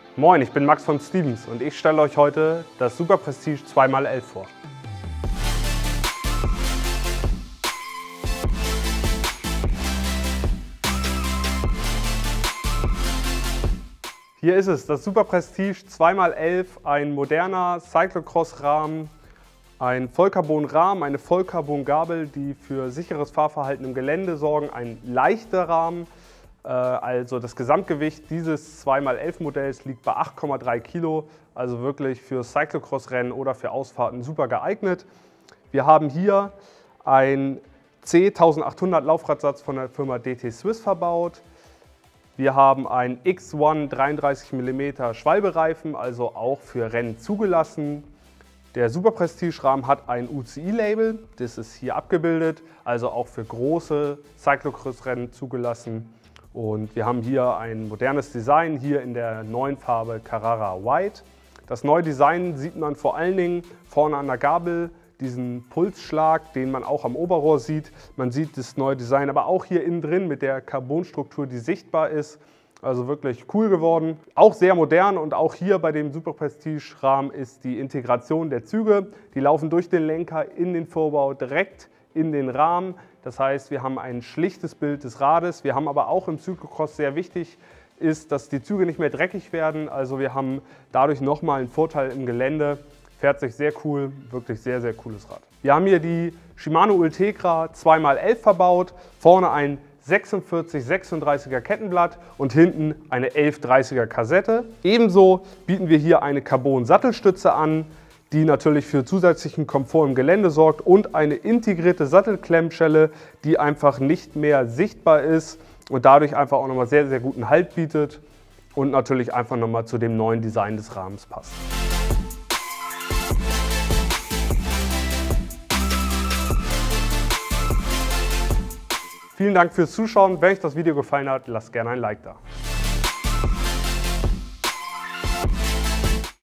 Moin, ich bin Max von Stevens und ich stelle euch heute das Super Prestige 2x11 vor. Hier ist es, das Super Prestige 2x11, ein moderner Cyclocross-Rahmen, ein Vollcarbon-Rahmen, eine Vollcarbon-Gabel, die für sicheres Fahrverhalten im Gelände sorgen, ein leichter Rahmen. Also das Gesamtgewicht dieses 2x11 Modells liegt bei 8,3 Kilo, also wirklich für Cyclocross-Rennen oder für Ausfahrten super geeignet. Wir haben hier einen C1800 Laufradsatz von der Firma DT Swiss verbaut. Wir haben einen X1 33 mm Schwalbereifen, also auch für Rennen zugelassen. Der Super Prestige Rahmen hat ein UCI-Label, das ist hier abgebildet, also auch für große Cyclocross-Rennen zugelassen. Und wir haben hier ein modernes Design, hier in der neuen Farbe Carrara White. Das neue Design sieht man vor allen Dingen vorne an der Gabel, diesen Pulsschlag, den man auch am Oberrohr sieht. Man sieht das neue Design aber auch hier innen drin mit der Carbonstruktur, die sichtbar ist. Also wirklich cool geworden. Auch sehr modern und auch hier bei dem Super Prestige Rahmen ist die Integration der Züge. Die laufen durch den Lenker in den Vorbau direkt in den Rahmen. Das heißt, wir haben ein schlichtes Bild des Rades. Wir haben aber auch im Cyclocross sehr wichtig ist, dass die Züge nicht mehr dreckig werden. Also wir haben dadurch nochmal einen Vorteil im Gelände. Fährt sich sehr cool, wirklich sehr, sehr cooles Rad. Wir haben hier die Shimano Ultegra 2x11 verbaut. Vorne ein 46-36er Kettenblatt und hinten eine 1130er Kassette. Ebenso bieten wir hier eine Carbon-Sattelstütze an, die natürlich für zusätzlichen Komfort im Gelände sorgt, und eine integrierte Sattelklemmschelle, die einfach nicht mehr sichtbar ist und dadurch einfach auch nochmal sehr, sehr guten Halt bietet und natürlich einfach nochmal zu dem neuen Design des Rahmens passt. Vielen Dank fürs Zuschauen. Wenn euch das Video gefallen hat, lasst gerne ein Like da.